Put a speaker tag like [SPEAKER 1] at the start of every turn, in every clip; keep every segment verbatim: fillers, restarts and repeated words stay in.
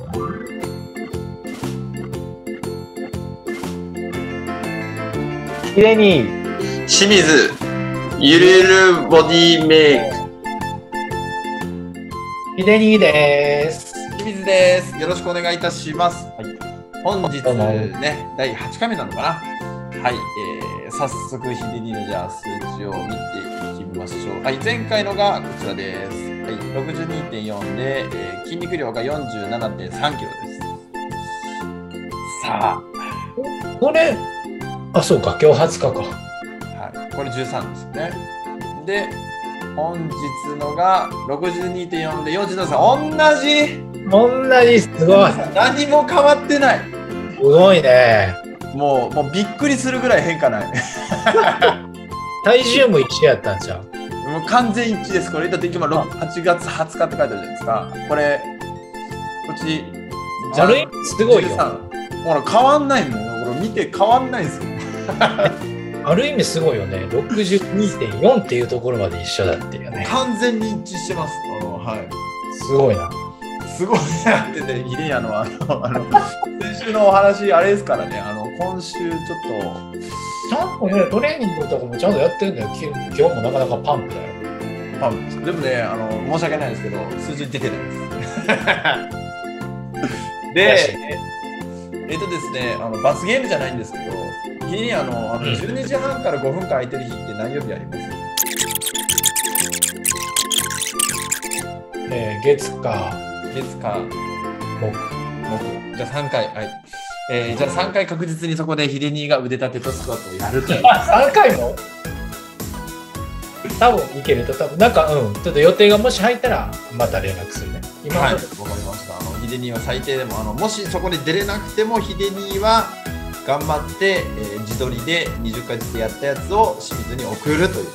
[SPEAKER 1] ひでに
[SPEAKER 2] 清水ゆるゆるボディメイク。
[SPEAKER 1] ひでにです。
[SPEAKER 2] 清水です。よろしくお願いいたします。はい、本日ね、だいはちかいめなのかな。はい、えー、早速ひでにのじゃあ数値を見ていきましょう。はい、前回のがこちらです。はい、ろくじゅうにてんよん で、えー、筋肉量が よんじゅうななてんさんキロです。さあ、
[SPEAKER 1] これ、あ、そうか、今日はつかか。
[SPEAKER 2] はい、これじゅうさんですね。で、本日のが ろくじゅうにてんよん でよんじゅうななさん、同じ
[SPEAKER 1] 同じ、すごい。
[SPEAKER 2] 何も変わってない。
[SPEAKER 1] すごいね。
[SPEAKER 2] もう、もうびっくりするぐらい変化ない。
[SPEAKER 1] 体重も一緒やったんじゃん。
[SPEAKER 2] もう完全一致です。これだって今はちがつはつかって書いてあるじゃないですか。これ、こっち、
[SPEAKER 1] ある意味すごいよ。
[SPEAKER 2] ほら、変わんないもん。これ見て変わんないですよ。
[SPEAKER 1] ある意味すごいよね。ろくじゅうにてんよん っていうところまで一緒だっていうね。
[SPEAKER 2] 完全に一致してます。あのはい。
[SPEAKER 1] すごいな。
[SPEAKER 2] すごいなってね、ヒデヤのあの、あの、先週のお話、あれですからね、あの、今週ちょっと。
[SPEAKER 1] ちゃんとね、トレーニングとかもちゃんとやってるんだよ。今日もなかなかパンプだよ。
[SPEAKER 2] パンプです。でもね、あの、申し訳ないですけど、数字出てないです。で、えっとですね、あの罰ゲームじゃないんですけど、日にあのあのじゅうにじはんからごふんかん空いてる日って何曜日あります？
[SPEAKER 1] えー、月か
[SPEAKER 2] 月か
[SPEAKER 1] 木
[SPEAKER 2] 木。じゃあさんかい、はい。えー、じゃあさんかい確実にそこでヒデニーが腕立てとスクワットをやるという。
[SPEAKER 1] さんかいも多分いけると、多分なんか、うん、ちょっと予定がもし入ったらまた連絡するね。
[SPEAKER 2] 今はい、わかりました。あのヒデニーは最低でもあのもしそこで出れなくてもヒデニーは頑張って、えー、自撮りでにじゅっかいずつやったやつを清水に送るという、ね、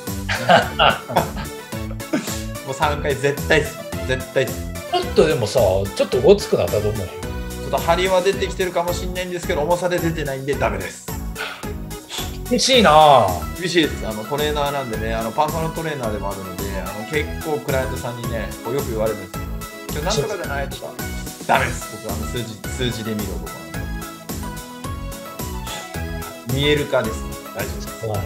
[SPEAKER 2] もうさんかい絶対です絶対です。
[SPEAKER 1] ちょっとでもさ、ちょっとごつくなったと思うよ。
[SPEAKER 2] ちょっと張りは出てきてるかもしれないんですけど、重さで出てないんでダメです。
[SPEAKER 1] 厳しいなぁ。
[SPEAKER 2] 厳しいです。あのトレーナーなんでね、あのパーソナルトレーナーでもあるので、あの結構クライアントさんにね、こうよく言われるんですよ。今日なんとかじゃないとか、ダメです。僕あの数字数字で見ろとか。見えるかです。大丈夫です。はい、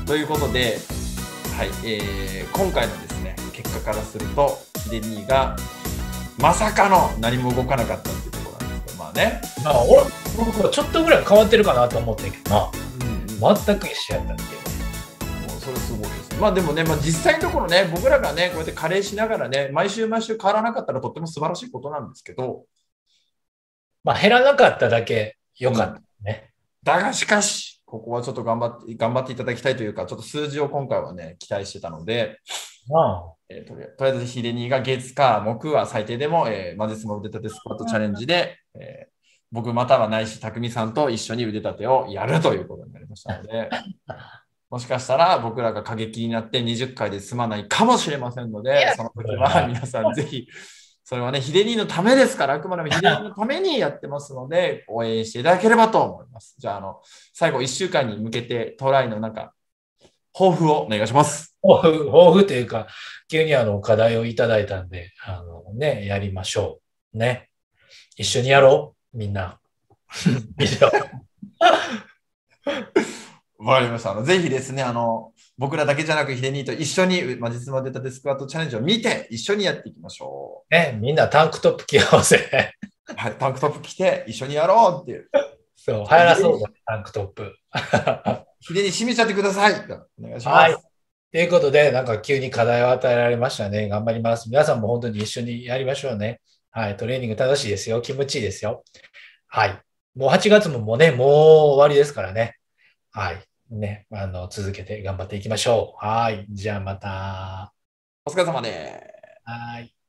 [SPEAKER 2] ということで、はい、えー、今回のですね結果からするとヒデニーがまさかの何も動かなかったっていうところなんですけど、まあね。
[SPEAKER 1] まあ俺僕ちょっとぐらい変わってるかなと思ってんけどな。全く一緒やったっていう。
[SPEAKER 2] もうそれすごいです。まあでもね、まあ、実際のところね、僕らがね、こうやって加齢しながらね、毎週毎週変わらなかったらとっても素晴らしいことなんですけど、
[SPEAKER 1] まあ減らなかっただけ良かったね。
[SPEAKER 2] うん、だがしかし、ここはちょっと頑張って、頑張っていただきたいというか、ちょっと数字を今回はね、期待してたので、ああえー、とりあえずヒデニーが月か木は最低でも、えー、マジスモ腕立てスクワットチャレンジで、えー僕またはないし匠さんと一緒に腕立てをやるということになりましたので、もしかしたら僕らが過激になってにじゅっかいで済まないかもしれませんので、その時は皆さんぜひ、それはね、ヒデニーのためですから、あくまでもヒデニーのためにやってますので、応援していただければと思います。じゃあ、あの、最後いっしゅうかんに向けてトライのなんか、抱負をお願いします。
[SPEAKER 1] 抱負、抱負というか、急にあの課題をいただいたんで、あのね、やりましょう。ね。一緒にやろう。みんな。以上。
[SPEAKER 2] わかりました。あのぜひですね、あの、僕らだけじゃなくヒデニーと一緒にマジスマ腕立てスクワットチャレンジを見て、一緒にやっていきましょ
[SPEAKER 1] う。ね、みんなタンクトップ着合わせ。
[SPEAKER 2] はい、タンクトップ着て一緒にやろうっていう。
[SPEAKER 1] そう、流行らそうだ、タンクトップ。
[SPEAKER 2] ヒデニー締めちゃってください。お願いします。
[SPEAKER 1] はい。ということで、なんか急に課題を与えられましたね。頑張ります。皆さんも本当に一緒にやりましょうね。はい。トレーニング楽しいですよ。気持ちいいですよ。はい。もうはちがつももうね、もう終わりですからね。はい。ね。あの、続けて頑張っていきましょう。はい。じゃあまた。
[SPEAKER 2] お疲れ様です。
[SPEAKER 1] はい。